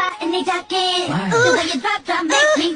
and they talking. The way you drop, make me